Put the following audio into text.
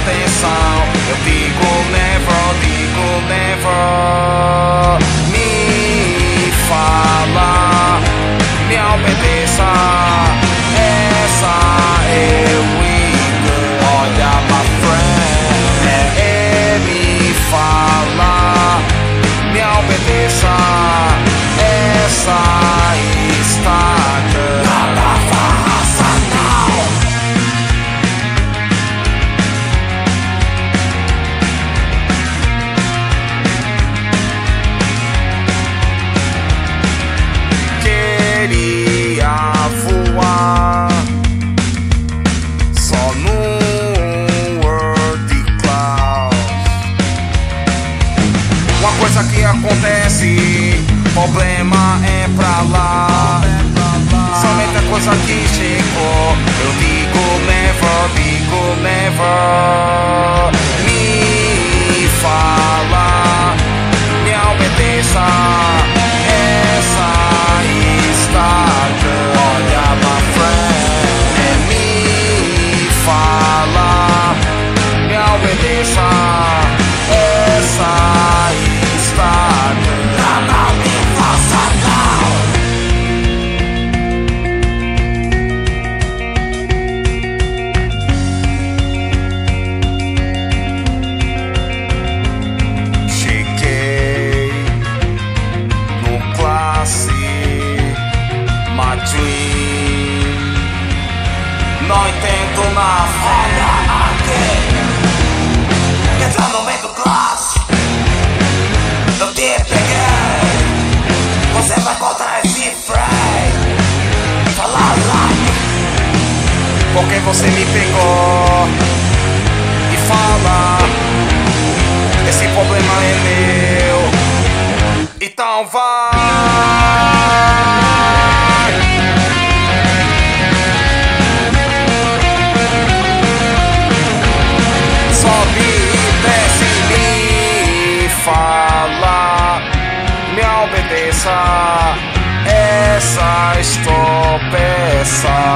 atenção. Eu digo never, me fala, me obedeça. Essa eu olha my friend. Me fala, me obedeça. Essa está nada faça não. Queria voar só no world clouds. Uma coisa que acontece, problema é pra lá. Somente a coisa que chegou. Eu digo never, me fala, me obedeça. Essa está olha my friend. Me fala, me obedeça. Essa está nada me faça não. Cheguei no classe, my dream. Não entendo na folha aqui. Entra no meio do classe, eu te peguei. Você vai contra esse freio. Fala lá, porque você me pegou. E fala, esse problema é meu. Então vai. Sobe e desce, me fala, me obedeça. Essa estou peça.